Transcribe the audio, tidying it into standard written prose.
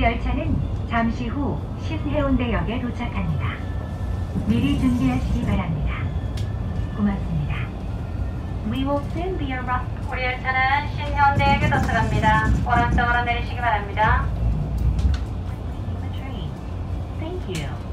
열차는 잠시 후 신해운대역에 도착합니다. 미리 준비하시기 바랍니다. 고맙습니다. We will soon be arriving. 우리 열차는 신해운대역에 도착합니다. 오른쪽으로 내리시기 바랍니다. the train. Thank you.